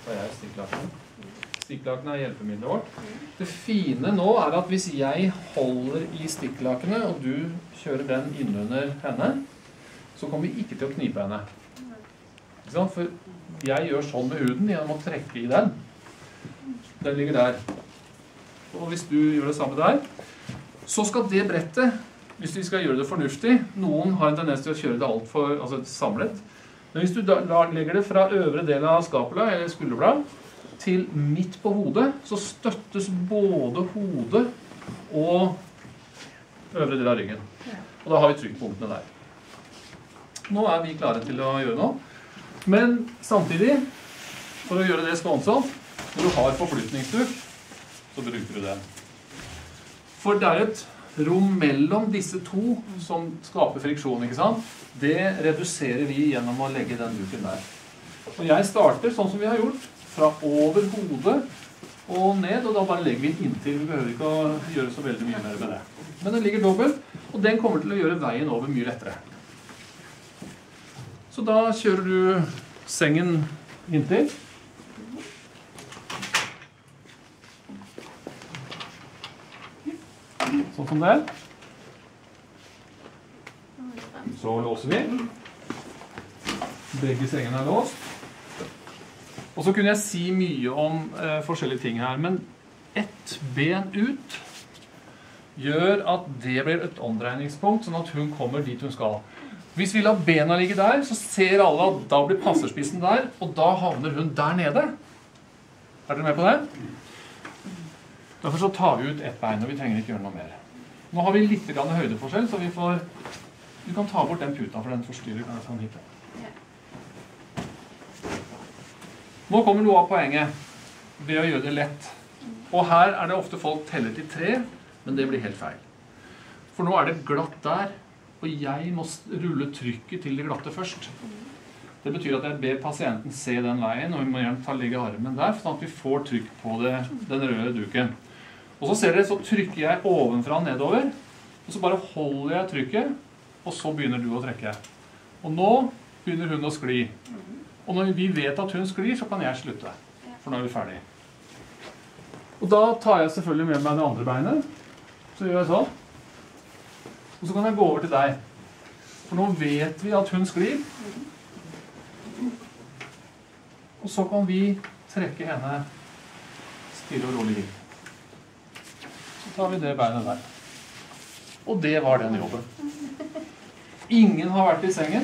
tar jeg stikklakene. Stikklakene er hjelpemiddelet vårt. Det fine nå er at hvis jeg holder i stikklakene, og du kjører den innunder henne, så kommer vi ikke til å knipe henne. Ikke sant? For jeg gjør sånn med huden gjennom å trekke i den. Den ligger der. Og hvis du gjør det samme der, så skal det brettet, hvis vi skal gjøre det fornuftig, noen har en tendens til å kjøre det alt for, altså samlet, men hvis du da legger det fra øvre del av skapula, eller skulderblad, til midt på hodet, så støttes både hodet og øvre del av ryggen. Og da har vi trykkpunktene der. Nå er vi klare til å gjøre noe. Men samtidig, for å gjøre det skånsomt, når du har forflytningsduk, så bruker du den. For det er et rom mellom disse to som skaper friksjon, ikke sant? Det reduserer vi gjennom å legge den duken der. Og jeg starter sånn som vi har gjort, fra over hodet og ned, og da bare legger vi den inntil. Vi behøver ikke å gjøre så veldig mye mer med det. Men den ligger dobbelt, og den kommer til å gjøre veien over mye lettere. Så da kjører du sengen inntil. Sånn som det. Så låser vi. Begge sengene er låst. Og så kunne jeg si mye om forskjellige ting her, men ett ben ut gjør at det blir et omdreiningspunkt, sånn at hun kommer dit hun skal. Hvis vi lar bena ligge der, så ser alle at da blir passerspissen der, og da havner hun der nede. Er dere med på det? Derfor så tar vi ut ett bein, og vi trenger ikke gjøre noe mer. Nå har vi litt høydeforskjell, så vi kan ta bort den puta, for den forstyrrer sånn hit. Nå kommer noe av poenget ved å gjøre det lett. Og her er det ofte folk teller til 3, men det blir helt feil. For nå er det glatt der, og jeg må rulle trykket til det glatte først. Det betyr at jeg ber pasienten se den veien, og vi må gjerne legge armen der, sånn at vi får trykk på den røde duken. Og så ser dere, så trykker jeg ovenfra og nedover, og så bare holder jeg trykket, og så begynner du å trekke. Og nå begynner hun å skli. Og når vi vet at hun sklir, så kan jeg slutte, for nå er vi ferdig. Og da tar jeg selvfølgelig med meg det andre beinet, så gjør jeg sånn. Og så kan jeg gå over til deg. For nå vet vi at hun sklir. Og så kan vi trekke henne stille og rolig inn. Så tar vi det beinet der. Og det var den jobben. Ingen har vært i sengen.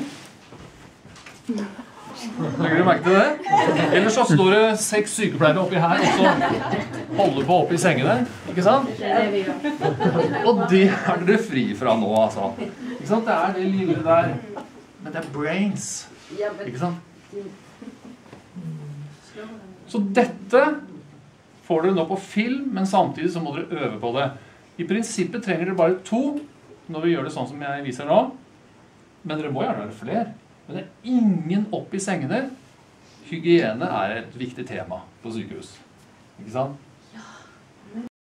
Legger du merke til det? Ellers så står det 6 sykepleiere oppi her, og så holder på oppi sengene, ikke sant? Og det er dere fri fra nå, altså. Ikke sant? Det er det lille der, men det er brains, ikke sant? Så dette får dere nå på film, men samtidig så må dere øve på det. I prinsippet trenger dere bare 2 når vi gjør det sånn som jeg viser nå, men dere må gjerne være flere. Men det er ingen opp i sengene. Hygiene er et viktig tema på sykehus. Ikke sant?